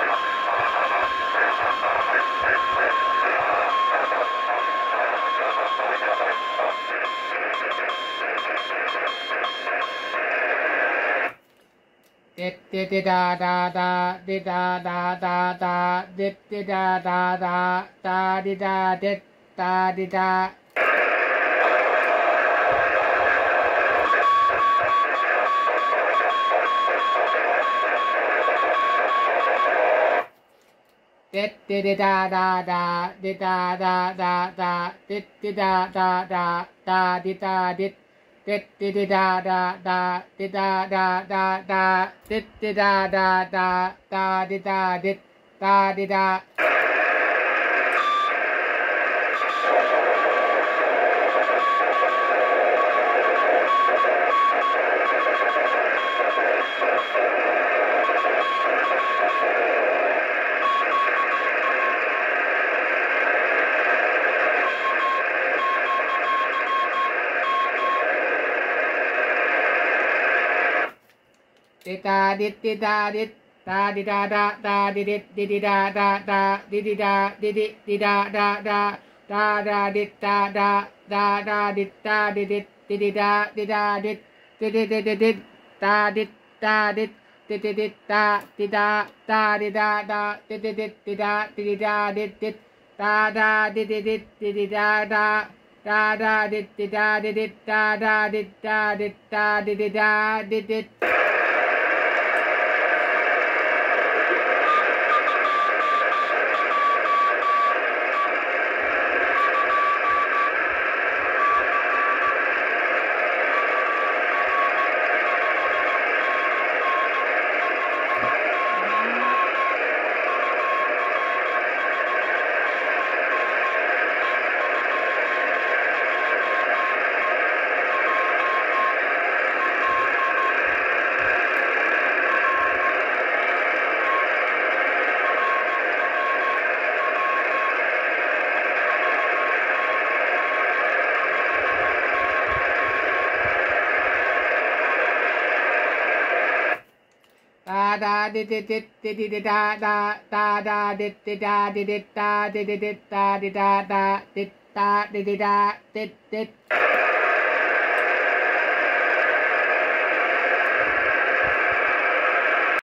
ดิดาดาดาดิดาดาดาดาดิดาดาดาดาดิดาดิดดาดิดาดิดาดาดาดิดาดาดาดาดิดาดาดาดาดิดาดิดดิดาดาดาดิดาดาดาดาดิดาดาดาดาดิดาดิดดาดิดาดิดาดิดดิดาดิดดาดิดาดาดาดิดิดดิดาดาดาดิดิดาดิดิดิดาดาดาดาดาดิดดาดาดาดาดิดดาดิดิดดิดาดิดาดิดดิดิดิดิดิดาดิดดาดิดดิดิดิดาดิดาดาดิดาดาดิดิดิดิดาดิดาดิดดิดดาดาดิดิดิดิดาดาดาดาดิดดิดาดิดิดดาดาดิดดาดิดดาดิดิดาดิดิดดาดิดิดิดิดิดาดาดาดาดิดิดาดิดิดาดิดิดดาดิดาดาดิดดาดิดิดาดิดดิด